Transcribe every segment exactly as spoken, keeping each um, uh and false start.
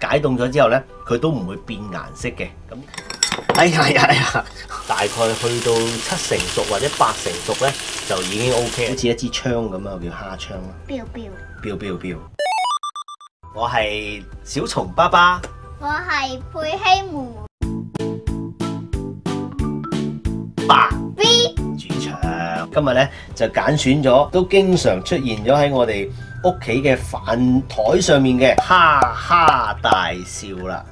解凍咗之後咧，佢都唔會變顏色嘅。咁，哎呀哎呀哎呀，大概去到七成熟或者八成熟咧，就已經 OK， 好似一支槍咁啊，叫蝦槍咯。 飆飆飆飆飆！我係小蟲爸爸， 我係佩希門爸 B 主場。今日咧就揀選咗都經常出現咗喺我哋屋企嘅飯台上面嘅哈哈大笑啦。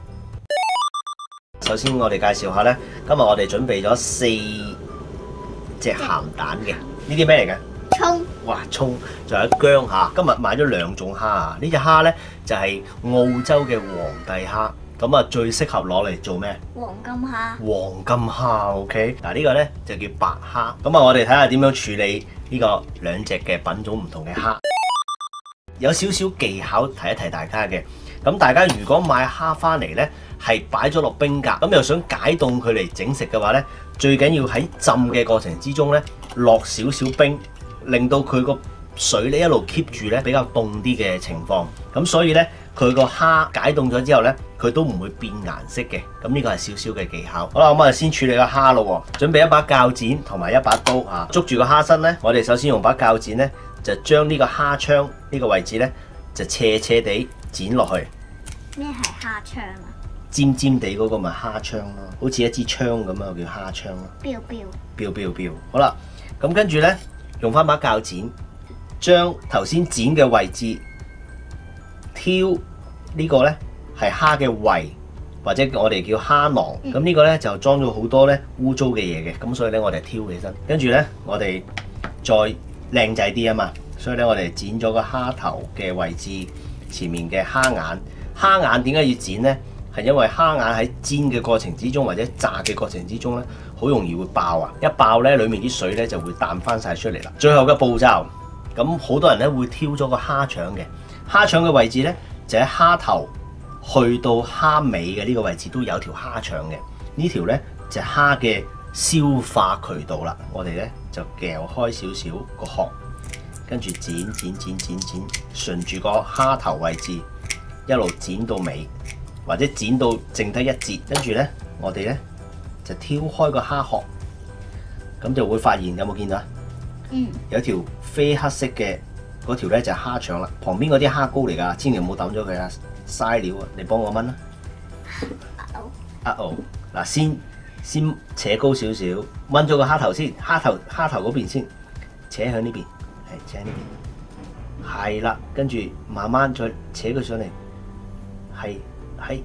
首先我哋介紹下咧，今日我哋準備咗四隻鹹蛋嘅，呢啲咩嚟嘅？ 葱。 哇，葱，仲有薑嚇。今日買咗兩種蝦啊！呢隻蝦咧就係澳洲嘅皇帝蝦，咁啊最適合攞嚟做咩？ 黃金蝦。 黃金蝦 ，OK。嗱呢個咧就叫白蝦。咁啊，我哋睇下點樣處理呢個兩隻嘅品種唔同嘅蝦。有少少技巧提一提大家嘅。咁大家如果買蝦翻嚟咧，係擺咗落冰格，咁又想解凍佢嚟整食嘅話咧，最緊要喺浸嘅過程之中咧，落少少冰。令到佢個水咧一路 keep 住咧比較凍啲嘅情況，咁所以咧佢個蝦解凍咗之後咧，佢都唔會變顏色嘅。咁呢個係少少嘅技巧。好啦，咁我哋先處理個蝦咯。準備一把鉸剪同埋一把刀啊，捉住個蝦身咧，我哋首先用把鉸剪咧，就將呢個蝦槍呢個位置咧，就斜斜地剪落去。 咩係蝦槍啊？ 尖尖地嗰個咪蝦槍咯，好似一支槍咁啊，叫蝦槍咯。 飆飆飆飆飆！好啦，咁跟住咧。用翻把鉸剪，將頭先剪嘅位置挑呢個呢係蝦嘅胃，或者我哋叫蝦囊。咁呢個呢就裝咗好多呢污糟嘅嘢嘅，咁所以呢，我哋挑起身，跟住呢，我哋再靚仔啲啊嘛，所以呢，我哋剪咗個蝦頭嘅位置前面嘅蝦眼。蝦眼點解要剪呢？係因為蝦眼喺煎嘅過程之中或者炸嘅過程之中咧，好容易會爆啊！一爆咧，裡面啲水咧就會彈翻晒出嚟啦。最後嘅步驟，咁好多人咧會挑咗個蝦腸嘅，蝦腸嘅位置咧就喺蝦頭去到蝦尾嘅呢個位置都有條蝦腸嘅。呢條咧就係蝦嘅消化渠道啦。我哋咧就撬開少少個殼，跟住剪剪剪剪剪，順住個蝦頭位置一路剪到尾。或者剪到剩低一截，跟住咧，我哋咧就挑開個蝦殼，咁就會發現有冇見到啊？ 嗯。有條啡黑色嘅嗰條咧就係蝦腸啦，旁邊嗰啲蝦膏嚟㗎，千祈唔好抌咗佢啊！嘥料啊！你幫我炆啦。啊哦，嗱，先先扯高少少，炆咗個蝦頭先，蝦頭蝦頭嗰邊先，扯向呢邊，係扯喺呢邊，係啦，跟住慢慢再扯佢上嚟，係。係，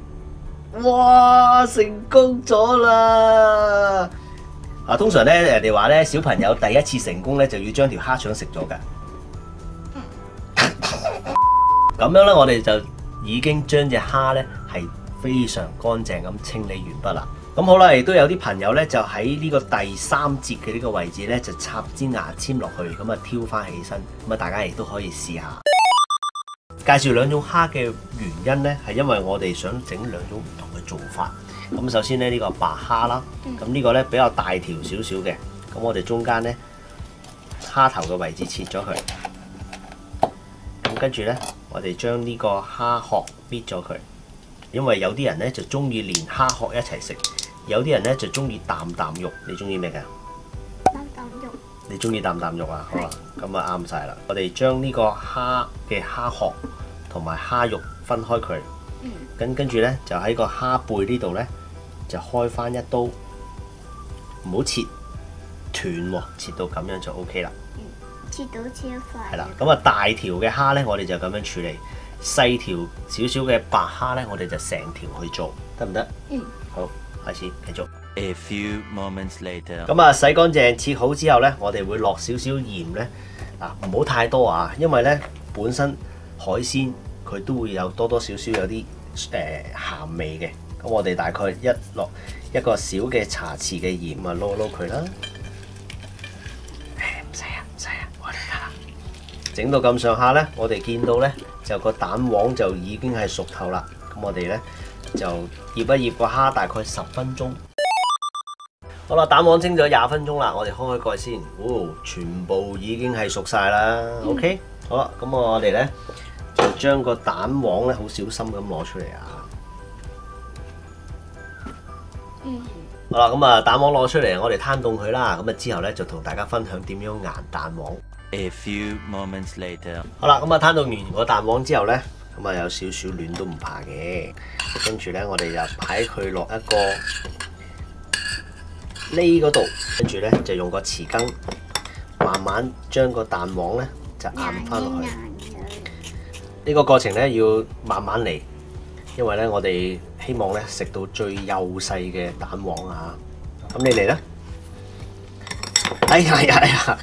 哇！成功咗啦！啊，通常咧，人哋話咧，小朋友第一次成功咧，就要將條蝦腸食咗㗎。咁樣咧，我哋就已經將隻蝦咧係非常乾淨咁清理完畢啦。咁好啦，亦都有啲朋友咧，就喺呢個第三節嘅呢個位置咧，就插支牙籤落去，咁啊挑翻起身。咁啊，大家亦都可以試下。介紹兩種蝦嘅原因呢，係因為我哋想整兩種唔同嘅做法。咁首先呢，呢個白蝦啦，咁呢個呢比較大條少少嘅，咁我哋中間呢，蝦頭嘅位置切咗佢，咁跟住呢，我哋將呢個蝦殼搣咗佢，因為有啲人呢就中意連蝦殼一齊食，有啲人呢就中意啖啖肉。你中意咩㗎？ 啖啖肉。你中意啖啖肉啊？好啦，咁啊啱晒啦。我哋將呢個蝦嘅蝦殼同埋蝦肉分開佢，跟跟住咧就喺個蝦背呢度咧就開翻一刀，唔好切斷喎，切到咁樣就 O K 啦。 切到超快。係啦， 咁啊大條嘅蝦咧，我哋就咁樣處理；細條少少嘅白蝦咧，我哋就成條去做，得唔得？嗯。好，開始繼續。 A few moments later， 咁啊，洗乾淨切好之後咧，我哋會落少少鹽咧，嗱唔好太多啊，因為咧本身海鮮佢都會有多多少少有啲誒鹹味嘅。咁我哋大概一落一個小嘅茶匙嘅鹽啊，撈撈佢啦。誒唔使啊，唔使啊，我嚟啦。整到咁上下咧，我哋見到咧就個蛋黃就已經係熟透啦。咁我哋咧就醃一醃個蝦，大概十分鐘。好啦，蛋黃蒸咗廿分鐘啦，我哋開開蓋先。哦，全部已經係熟晒啦。OK， 好啦，咁我哋咧就將個蛋黃咧好小心咁攞出嚟啊！ 嗯。 好啦，咁啊蛋黃攞出嚟，我哋攤凍佢啦。咁啊之後咧就同大家分享點樣研蛋黃。 A few moments later。 好啦，咁啊攤凍完個蛋黃之後咧，咁啊有少少暖都唔怕嘅。跟住咧，我哋就擺佢落一個呢嗰度，跟住咧就用個匙羹慢慢將個蛋黃咧就壓翻落去。呢個過程咧要慢慢嚟，因為咧我哋希望咧食到最幼細嘅蛋黃啊！咁你嚟啦！哎呀呀呀！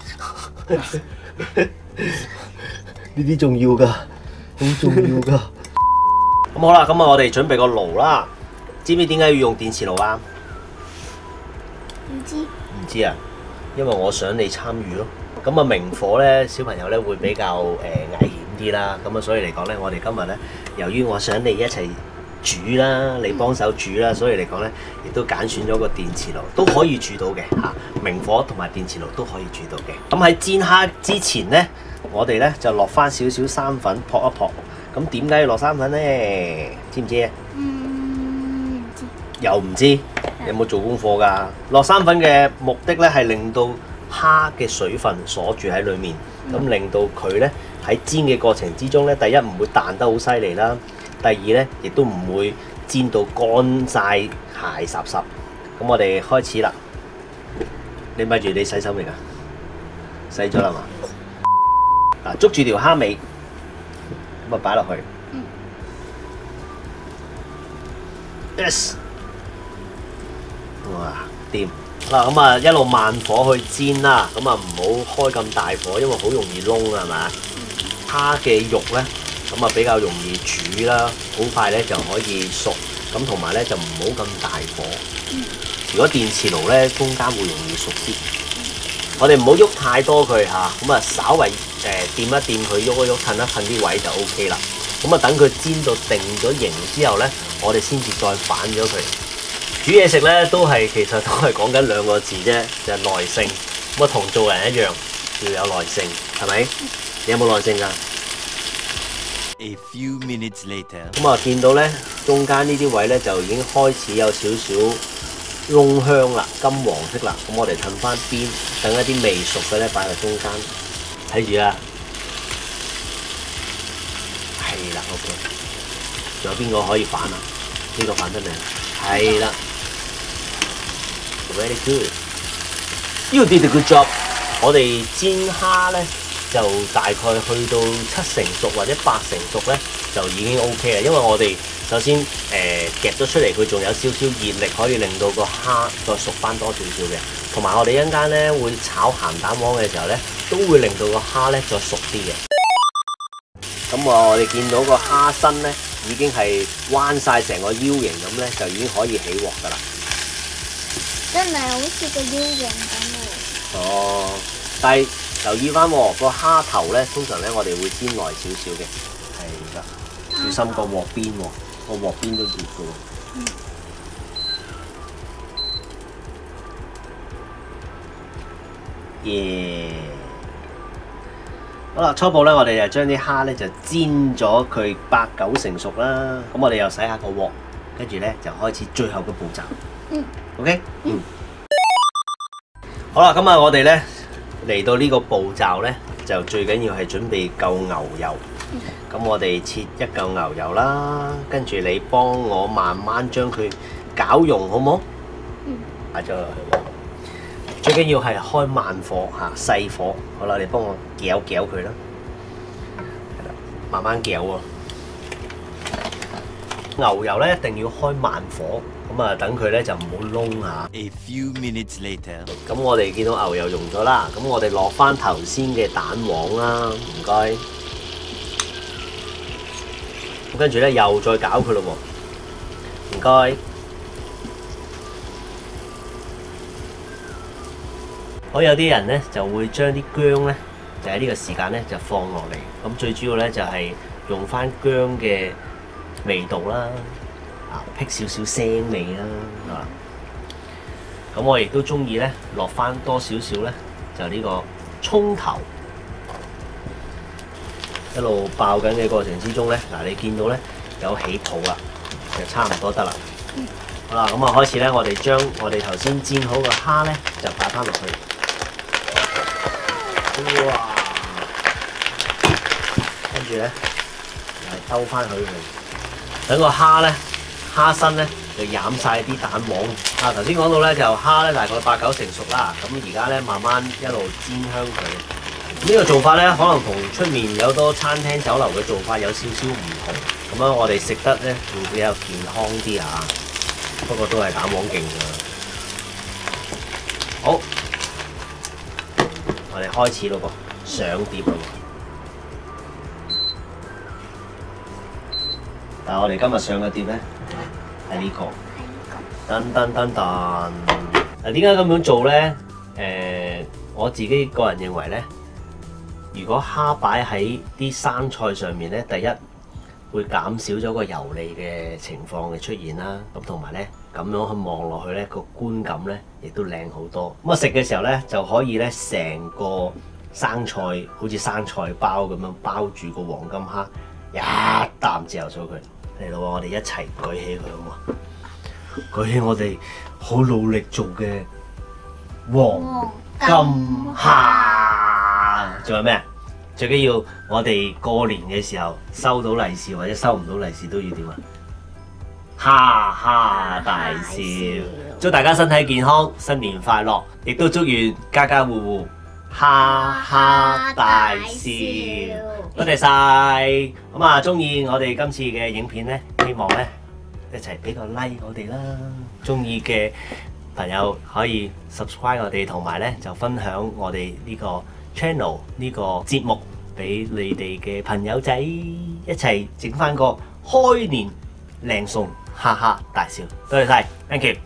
呢啲重要噶，好重要噶。咁好啦，咁啊我哋準備個爐啦。知唔知點解要用電磁爐啊？ 唔知。 唔知啊，因為我想你參與咯。咁啊明火咧，小朋友咧會比較誒危險啲啦。咁啊所以嚟講咧，我哋今日咧，由於我想你一齊煮啦，你幫手煮啦，所以嚟講咧，亦都揀選咗個電磁爐，都可以煮到嘅嚇。明火同埋電磁爐都可以煮到嘅。咁喺煎蝦之前咧，我哋咧就落翻少少生粉撲一撲。咁點解要落生粉咧？知唔知啊？ 嗯，唔知。 又唔知？有冇做功課㗎？落生粉嘅目的咧係令到蝦嘅水分鎖住喺裡面，咁、嗯、令到佢咧喺煎嘅過程之中咧，第一唔會彈得好犀利啦，第二咧亦都唔會煎到乾晒鞋濕濕。咁我哋開始啦。你咪住你洗手未㗎？洗咗啦嘛？嗱，捉住條蝦尾，咁啊擺落去。 嗯。 Yes。哇，掂嗱，咁啊一路慢火去煎啦，咁啊唔好開咁大火，因為好容易燶啊，係咪？蝦嘅肉咧，咁啊比較容易煮啦，好快咧就可以熟，咁同埋咧就唔好咁大火。 嗯、 如果電磁爐咧，中間會容易熟啲。嗯、我哋唔好喐太多佢嚇，咁啊稍為誒掂一掂佢，喐一喐，褪一褪啲位就 O K 啦。咁啊等佢煎到定咗型之後咧，我哋先至再反咗佢。煮嘢食咧都係其實都係講緊兩個字啫，就係耐性。咁啊同做人一樣，要有耐性，係咪？你有冇耐性㗎？ A few minutes later。 咁啊見到咧中間呢啲位咧就已經開始有少少燶香啦，金黃色啦。咁我哋褪翻邊，等一啲未熟嘅咧擺喺中間。睇住啊！係啦 ，OK。仲有邊個可以反啊？呢個反得未？係啦。Very good. You did a good job. 我哋煎蝦咧就大概去到七成熟或者八成熟咧就已經 OK 啦，因為我哋首先誒、呃、夾咗出嚟，佢仲有少少熱力可以令到個蝦再熟翻多少少嘅，同埋我哋一陣間咧會炒鹹蛋黃嘅時候咧都會令到個蝦咧再熟啲嘅。咁啊，我哋見到個蝦身咧已經係彎晒成個腰形咁咧，就已經可以起鑊㗎啦。 真係好似個腰形咁喎。 哦，但係留意翻喎，個蝦頭咧，通常咧我哋會煎耐少少嘅，係啦，小心個鑊邊喎，個鑊邊都熱㗎喎。嗯。耶！好啦，初步咧，我哋就將啲蝦咧就煎咗佢八九成熟啦。咁我哋又洗下個鑊，跟住咧就開始最後嘅步驟。嗯。OK。嗯。好啦，咁啊，我哋咧嚟到呢個步驟咧，就最緊要係準備夠牛油。咁、嗯、我哋切一嚿牛油啦，跟住你幫我慢慢將佢攪溶，好唔好？嗯。擺咗落去。最緊要係開慢火嚇，細火。好啦，你幫我攪攪佢啦，係啦，慢慢攪喎。牛油咧一定要開慢火，咁啊等佢咧就唔好燶嚇。 A few minutes later。 咁我哋見到牛油溶咗啦，咁我哋落翻頭先嘅蛋黃啦，唔該。咁跟住咧又再攪佢咯喎，唔該。好，有啲人咧就會將啲薑咧，就喺呢個時間咧就放落嚟。咁最主要咧就係用翻薑嘅味道啦，啊辟少少腥味啦，啊。咁我亦都中意咧落翻多少少咧，就呢個葱頭。 一路爆緊嘅過程之中咧，嗱你見到咧有起泡啦，就差唔多得啦。好啦，咁啊開始咧，我哋將我哋頭先煎好嘅蝦咧就擺翻落去。哇！跟住咧嚟兜翻佢，等個蝦咧蝦身咧就染晒啲蛋黃。啊頭先講到咧就蝦咧大概八九成熟啦，咁而家咧慢慢一路煎香佢。呢個做法咧，可能同出面有多餐廳酒樓嘅做法有少少唔同。咁樣我哋食得咧會比較健康啲啊。不過都係蛋黃勁㗎。好，我哋開始咯噃，上碟咯噃。但係我哋今日上嘅碟咧係呢個，噔噔噔噔。嗱，點解咁樣做咧？誒，我自己個人認為咧。如果蝦擺喺啲生菜上面咧，第一會減少咗個油膩嘅情況嘅出現啦。咁同埋咧，咁樣去望落去咧，個觀感咧亦都靚好多。咁啊食嘅時候咧，就可以咧成個生菜好似生菜包咁樣包住個黃金蝦，一啖嚼咗佢。嚟咯，我哋一齊舉起佢好嘛？舉起我哋好努力做嘅黃金蝦。仲有咩啊？最緊要我哋過年嘅時候收到利是或者收唔到利是都要點啊？哈哈大笑！祝大家身體健康，新年快樂！亦都祝願家家戶戶哈哈大笑！多謝晒！咁啊，中意我哋今次嘅影片呢，希望呢一齊俾個 like 我哋啦！中意嘅朋友可以 subscribe 我哋，同埋呢就分享我哋呢個 channel 呢個節目俾你哋嘅朋友仔，一齊整翻個開年靚餸，哈哈大笑。多謝晒 ，thank you。